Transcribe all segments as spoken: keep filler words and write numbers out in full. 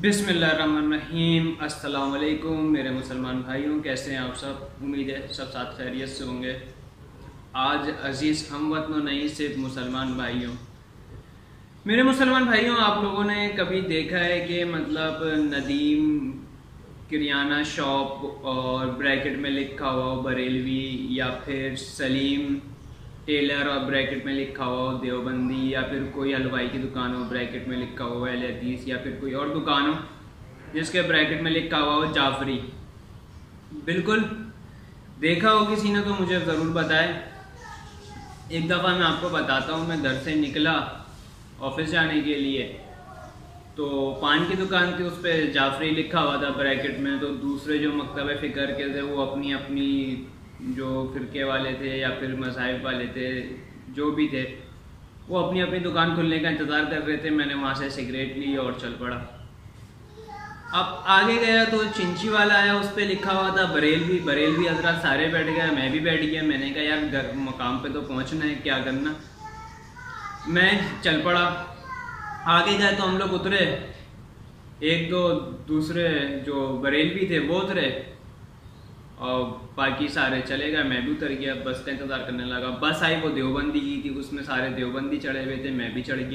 बिस्मिल्लाहिर्रहमानिर्रहीम। अस्सलाम वालेकुम मेरे मुसलमान भाइयों, कैसे हैं आप सब। उम्मीद है सब साथ खैरियत से होंगे। आज अज़ीज़ हमवतनों नहीं सिर्फ मुसलमान भाइयों, मेरे मुसलमान भाइयों, आप लोगों ने कभी देखा है कि मतलब नदीम किरियाना शॉप और ब्रैकेट में लिखा हुआ हो बरेलवी, या फिर सलीम टेलर और ब्रैकेट में लिखा हुआ हो देवबंदी, या फिर कोई हलवाई की दुकान हो ब्रैकेट में लिखा हुआ है अहले हदीस, या फिर कोई और दुकान हो जिसके ब्रैकेट में लिखा हुआ हो जाफरी। बिल्कुल देखा हो किसी ने तो मुझे ज़रूर बताए। एक दफ़ा मैं आपको बताता हूँ, मैं घर से निकला ऑफिस जाने के लिए, तो पान की दुकान थी, उस पर जाफरी लिखा हुआ था ब्रैकेट में। तो दूसरे जो मकतब फ़िक्र के थे वो अपनी अपनी जो फ़िरके वाले थे या फिर मज़ाहिब वाले थे, जो भी थे, वो अपनी अपनी दुकान खुलने का इंतज़ार कर रहे थे। मैंने वहाँ से सिगरेट ली और चल पड़ा। अब आगे गया तो चिंची वाला आया, उस पर लिखा हुआ था बरेलवी। बरेलवी हजरत सारे बैठ गए, मैं भी बैठ गया। मैंने कहा यार घर मकाम पे तो पहुँचना है, क्या करना। मैं चल पड़ा। आगे गए तो हम लोग उतरे, एक दो दूसरे जो बरेलवी थे वो उतरे और बाकी सारे चले गए। मैं भी उतर गया, बस का इंतज़ार करने लगा। बस आई, वो देवबंदी की थी, उसमें सारे देवबंदी चढ़े हुए थे, मैं भी चढ़ गया।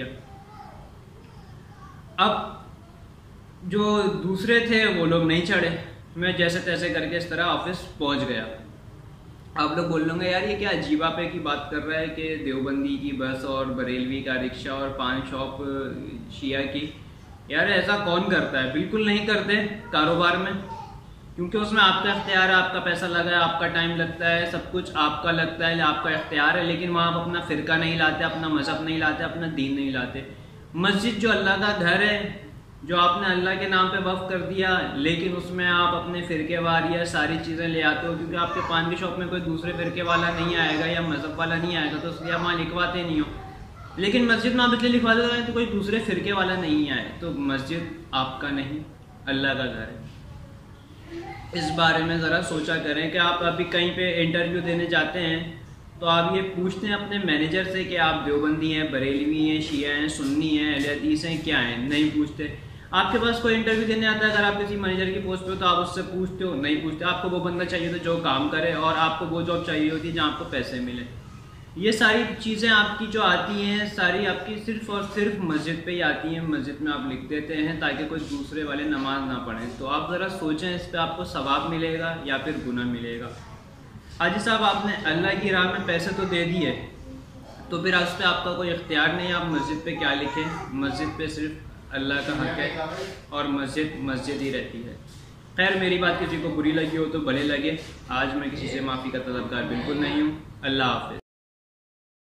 अब जो दूसरे थे वो लोग नहीं चढ़े। मैं जैसे तैसे करके इस तरह ऑफिस पहुंच गया। आप लोग बोल लोगे यार ये क्या अजीबा पे की बात कर रहा है कि देवबंदी की बस और बरेलवी का रिक्शा और पान शॉप शिया की। यार ऐसा कौन करता है? बिल्कुल नहीं करते कारोबार में, क्योंकि उसमें आपका इख्तियार है, आपका पैसा लगा है, आपका टाइम लगता है, सब कुछ आपका लगता है, आपका इख्तियार है। लेकिन वहाँ आप अपना फ़िरका नहीं लाते, अपना मज़हब नहीं लाते, अपना दीन नहीं लाते। मस्जिद जो अल्लाह का घर है, जो आपने अल्लाह के नाम पे वक़्फ़ कर दिया, लेकिन उसमें आप अपने फ़िरके वारिया सारी चीज़ें ले आते हो, क्योंकि आपके पान की शॉप में कोई दूसरे फ़िरके वाला नहीं आएगा या मज़हब वाला नहीं आएगा, तो इसलिए आप वहाँ लिखवाते नहीं हो। लेकिन मस्जिद में आप इसलिए लिखवाते हो तो कोई दूसरे फ़िरके वाला नहीं आए। तो मस्जिद आपका नहीं, अल्लाह का घर है। इस बारे में ज़रा सोचा करें कि आप अभी कहीं पे इंटरव्यू देने जाते हैं तो आप ये पूछते हैं अपने मैनेजर से कि आप देवबंदी हैं, बरेलवी हैं, शिया हैं, सुन्नी हैं, अहले हदीस हैं, क्या हैं? नहीं पूछते। आपके पास कोई इंटरव्यू देने आता है, अगर आप किसी मैनेजर की पोस्ट पे हो तो आप उससे पूछते हो? नहीं पूछते। आपको वो बंदा चाहिए तो जो काम करे, और आपको वो जॉब चाहिए होती है जहाँ आपको पैसे मिले। ये सारी चीज़ें आपकी जो आती हैं सारी आपकी सिर्फ़ और सिर्फ मस्जिद पे ही आती हैं। मस्जिद में आप लिख देते हैं ताकि कोई दूसरे वाले नमाज ना पढ़ें। तो आप ज़रा सोचें, इस पे आपको सवाब मिलेगा या फिर गुनाह मिलेगा। हाजी साहब, आपने अल्लाह की राह में पैसे तो दे दिए, तो फिर उस पर आपका कोई इख्तियार नहीं है, आप मस्जिद पे क्या लिखें। मस्जिद पे सिर्फ अल्लाह का हक है और मस्जिद मस्जिद ही रहती है। खैर, मेरी बात किसी को बुरी लगी हो तो भले लगे। आज मैं किसी से माफ़ी का तलबगार बिल्कुल नहीं हूँ। अल्लाह हाफ़िज़।